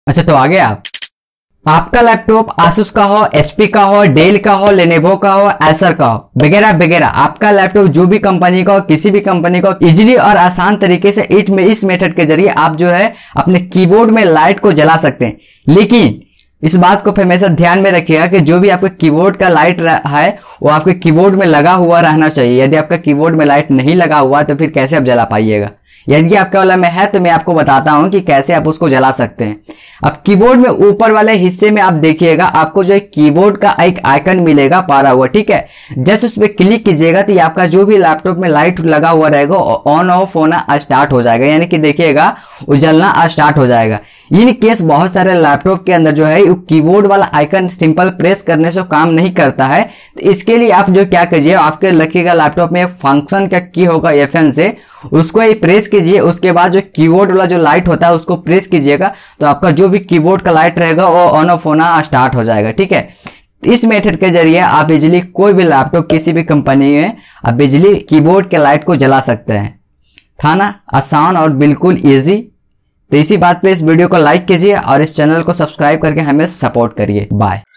अच्छा तो आगे आपका लैपटॉप आसूस का हो, एचपी का हो, डेल का हो, लेनोवो का हो, एसर का हो, वगैरह वगैरह, आपका लैपटॉप जो भी कंपनी का हो, किसी भी कंपनी का, इजीली और आसान तरीके से इस मेथड के जरिए आप जो है अपने कीबोर्ड में लाइट को जला सकते हैं। लेकिन इस बात को हमेशा ध्यान में रखिएगा कि जो भी आपके कीबोर्ड का लाइट है वो आपके कीबोर्ड में लगा हुआ रहना चाहिए। यदि आपका कीबोर्ड में लाइट नहीं लगा हुआ तो फिर कैसे आप जला पाइएगा। यदि आपके वाला में है तो मैं आपको बताता हूं कि कैसे आप उसको जला सकते हैं। अब कीबोर्ड में ऊपर वाले हिस्से में आप देखिएगा, आपको जो है कीबोर्ड का एक आइकन मिलेगा पारा हुआ, ठीक है। जस्ट उस पर क्लिक कीजिएगा तो आपका जो भी लैपटॉप में लाइट लगा हुआ रहेगा ऑन ऑफ होना स्टार्ट हो जाएगा, यानी कि देखिएगा उजलना स्टार्ट हो जाएगा। इन केस बहुत सारे लैपटॉप के अंदर जो है कीबोर्ड वाला आइकन सिंपल प्रेस करने से काम नहीं करता है, तो इसके लिए आप जो क्या कीजिए, आपके रखिएगा लैपटॉप में एक फंक्शन का की होगा FN से, उसको ही प्रेस कीजिए। उसके बाद जो कीबोर्ड वाला जो लाइट होता है उसको प्रेस कीजिएगा तो आपका जो भी कीबोर्ड का लाइट रहेगा वो ऑन ऑफ होना स्टार्ट हो जाएगा, ठीक है। इस मेथड के जरिए आप बिजली कोई भी लैपटॉप किसी भी कंपनी में आप बिजली कीबोर्ड के लाइट को जला सकते हैं। था ना आसान और बिल्कुल इजी। तो इसी बात पे इस वीडियो को लाइक कीजिए और इस चैनल को सब्सक्राइब करके हमें सपोर्ट करिए। बाय।